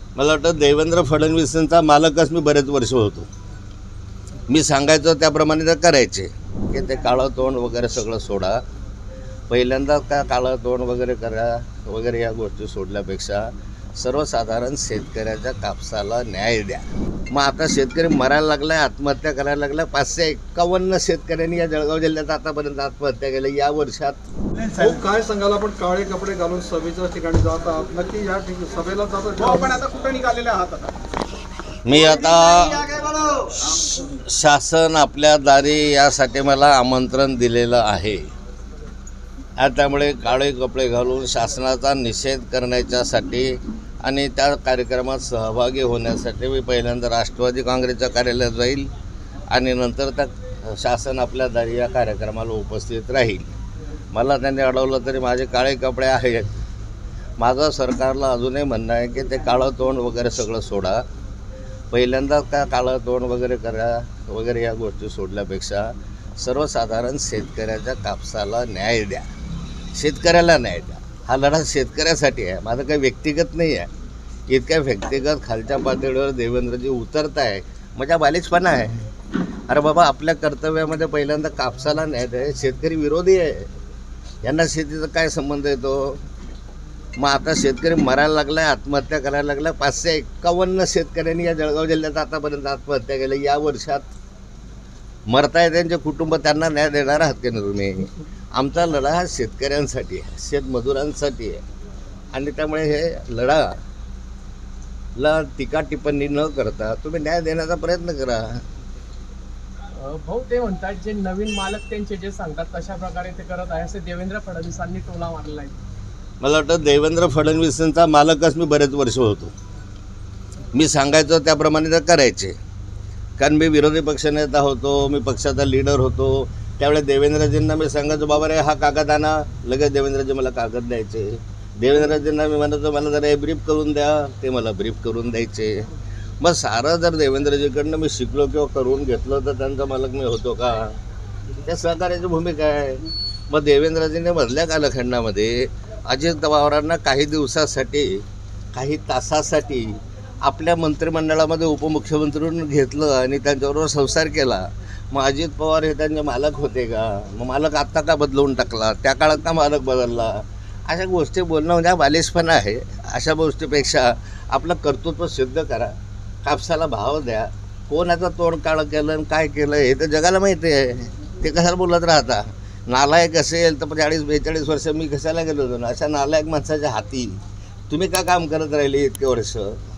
मला वाटतं देवेंद्र फडणवीसांचा मालकच मी बरेच वर्ष होतो. मी सांगायचो त्याप्रमाणे ते करायचे की ते काळं तोंड वगैरे सगळं सोडा. पहिल्यांदा त्या काळं तोंड वगैरे करा वगैरे या गोष्टी सोडल्यापेक्षा सर्वसाधारण शेतकऱ्याच्या कापसाला न्याय द्या. मग आता शेतकरी मरायला लागलाय, आत्महत्या करायला लागलाय. 551 शेतकऱ्यांनी या जळगाव जिल्ह्यात आतापर्यंत आत्महत्या केल्या या वर्षात. काय सांगाल, आपण काळे कपडे घालून सभेच्या ठिकाणी जात आहात, नक्की या सभेला जात आपण आता कुठे निघालेले आहात? मी आता शासन आपल्या दारी यासाठी मला आमंत्रण दिलेलं आहे. त्यामुळे काळे कपडे घालून शासनाचा निषेध करण्याच्यासाठी आणि त्या कार्यक्रमात सहभागी होण्यासाठी मी पहिल्यांदा राष्ट्रवादी काँग्रेसच्या कार्यालयात जाईल आणि नंतर त्या शासन आपल्या दारी या कार्यक्रमाला उपस्थित राहील. मला त्यांनी अडवलं तरी माझे काळे कपडे आहेत. माझं सरकारला अजूनही म्हणणं आहे की ते काळं तोंड वगैरे सगळं सोडा. पहिल्यांदा त्या काळं तोंड वगैरे करा वगैरे या गोष्टी सोडल्यापेक्षा सर्वसाधारण शेतकऱ्याच्या कापसाला न्याय द्या, शेतकऱ्याला न्याय द्या. हा लढा शेतकऱ्यासाठी आहे, माझं काही व्यक्तिगत नाही आहे. इतक्या व्यक्तिगत खालच्या पातळीवर देवेंद्रजी उतरत आहे म्हणजे बालिशपणा आहे. अरे बाबा, आपल्या कर्तव्यामध्ये पहिल्यांदा कापसाला न्याय द्या. शेतकरी विरोधी आहे, यांना शेतीचा काय संबंध येतो? मग आता शेतकरी मरायला लागलाय, आत्महत्या करायला लागलाय. 551 शेतकऱ्यांनी या जळगाव जिल्ह्यात आतापर्यंत आत्महत्या केल्या या वर्षात. मरताय त्यांचे कुटुंब, त्यांना न्याय देणार आहात की नाही तुम्ही? आमचा लढा हा शेतकऱ्यांसाठी आहे, शेतमजुरांसाठी आहे. आणि त्यामुळे हे लढाला टीका टिप्पणी न करता तुम्ही न्याय देण्याचा प्रयत्न करा. भाऊ, ते म्हणतात जे नवीन मालक त्यांचे जे सांगतात तशा प्रकारे ते करत आहे, असे देवेंद्र फडणवीसांनी टोला मारला आहे. मला वाटतं देवेंद्र फडणवीसांचा मालकच मी बरेच वर्ष होतो. मी सांगायचो त्याप्रमाणे ते करायचे. कारण मी विरोधी पक्षनेता होतो, मी पक्षाचा लीडर होतो. त्यावेळेस देवेंद्रजींना मी सांगायचो, बाबा रे हा कागद आणा. लगेच देवेंद्रजी मला कागद द्यायचे. देवेंद्रजींना मी म्हणायचो मला जरा हे ब्रीफ करून द्या, ते मला ब्रीफ करून द्यायचे. मग सारं जर देवेंद्रजीकडनं मी शिकलो किंवा करून घेतलं तर त्यांचा मालक मी होतो का? त्या सहकार्याची भूमिका आहे. मग देवेंद्रजींनी मधल्या कालखंडामध्ये अजित पवारांना काही दिवसासाठी, काही तासासाठी आपल्या मंत्रिमंडळामध्ये उपमुख्यमंत्री म्हणून घेतलं आणि त्यांच्याबरोबर संसार केला. मग अजित पवार हे त्यांचे मालक होते का? मग मालक आत्ता का बदलवून टाकला? त्या काळात का मालक बदलला? अशा गोष्टी बोलणं म्हणजे बालिशपणा आहे. अशा गोष्टीपेक्षा आपलं कर्तृत्व सिद्ध करा, कापसाला भाव द्या. कोणाचं तोंड काळं केलं आणि काय केलं हे तर जगाला माहिती आहे. ते कशाला बोलत राहता? नालायक असेल तर 40-42 वर्ष मी कशाला गेलो होतो ना? अशा नालायक माणसाच्या हाती तुम्ही का काम करत राहिले इतके वर्ष?